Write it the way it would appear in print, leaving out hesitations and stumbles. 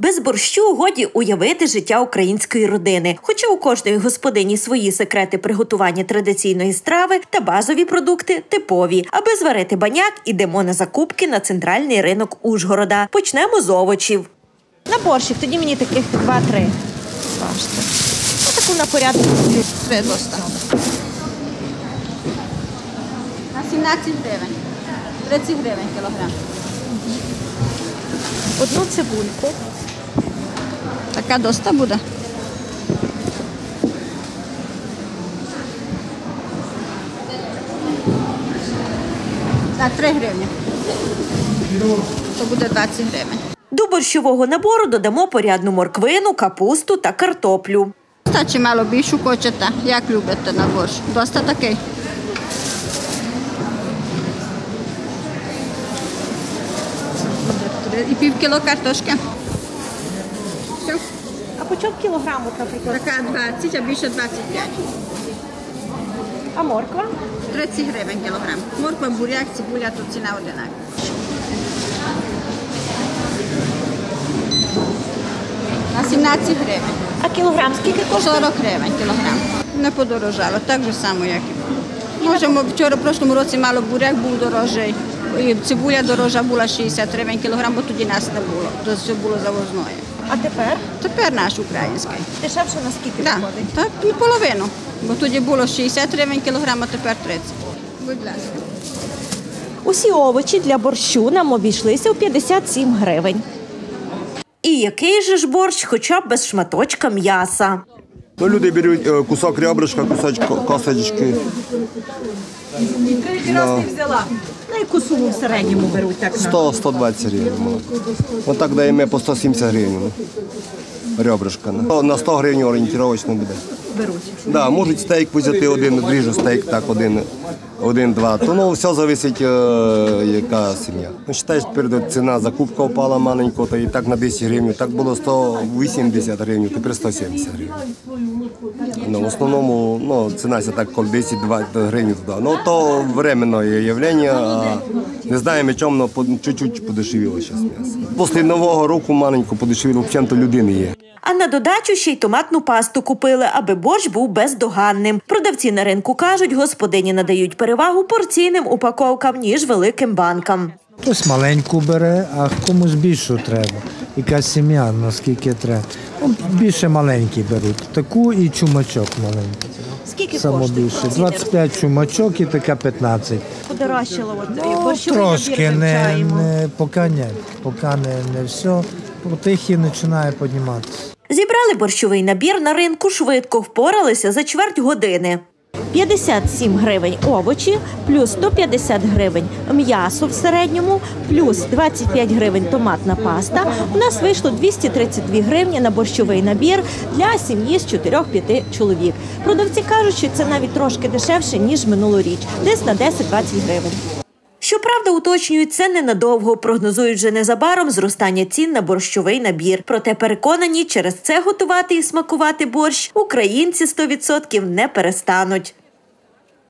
Без борщу годі уявити життя української родини. Хоча у кожної господині свої секрети приготування традиційної страви та базові продукти типові. Аби зварити баняк, ідемо на закупки на центральний ринок Ужгорода. Почнемо з овочів. На борщик, тоді мені таких 2-3. Бачите. Таку на порядок. 3 доста. На 17 гривень. 30 гривень кілограм. Одну цибульку. Така доста буде. На 3 гривні. То буде 20 гривень. До борщового набору додамо порядну морквину, капусту та картоплю. Чи мало більшу хочете, як любите на борщ? Доста такий. І пів кіло картошки. Все. А по чому кілограму, наприклад? Така 20, а більше 25. А морква? 30 гривень кілограм. Морква, буряк, цибуля, тут ціна одинакова. На 17 гривень. А кілограм скільки коштує? 40 гривень кілограм. Не подорожало, так же само, як і. Можемо, вчора, в прошлому році, мало буряк був дорожий. І цибуля дорожа була 60 гривень кілограм, бо тоді нас не було. То все було завозною. А тепер? Тепер наш український. Дешевше на скільки Да, виходить? так, половину. Бо тоді було 60 гривень кілограм, а тепер 30. Будь ласка. Усі овочі для борщу нам обійшлися у 57 гривень. І який же ж борщ, хоча б без шматочка м'яса? Ну, люди беруть кусок ребрышка, кусочок косточки. взяла. На яку суму в середньому беруть? 100-120 гривень. Ось так даємо по 170 гривень. Ребрышка. На 100 гривень орієнтировочно буде. Беруть. Да, можуть стейк взяти один, ріжу стейк, так, один-два. То ну, все залежить, яка сім'я. Ну, вважаєш, тепер ціна закупка впала маленько, то і так на 10 гривень. Так було 180 гривень, тепер 170 гривень. Ну, в основному ну, ціна так, коли 10-20 гривень туди. Ну, то временне явлення, а не знаємо, чому, але чуть-чуть подешевіло зараз м'ясо. Після Нового року маленько подешевіло, чим-то людини є. А на додачу ще й томатну пасту купили, аби борщ був бездоганним. Продавці на ринку кажуть, господині надають перевагу порційним упаковкам, ніж великим банкам. Хтось маленьку бере, а комусь більшу треба. Якась сім'я, наскільки треба. Ну, більше маленькі беруть. Таку і чумачок маленький. Скільки Саме коштує? більше. 25 чумачок і така 15. Подорожчало. Трошки, поки не все. Потихі починає підніматися. Зібрали борщовий набір на ринку швидко, впоралися за чверть години. 57 гривень овочі, плюс 150 гривень м'ясо в середньому, плюс 25 гривень томатна паста. У нас вийшло 232 гривні на борщовий набір для сім'ї з 4-5 чоловік. Продавці кажуть, що це навіть трошки дешевше, ніж минулоріч, десь на 10-20 гривень. Щоправда, уточнюють, це ненадовго. Прогнозують вже незабаром зростання цін на борщовий набір. Проте переконані, через це готувати і смакувати борщ українці 100% не перестануть.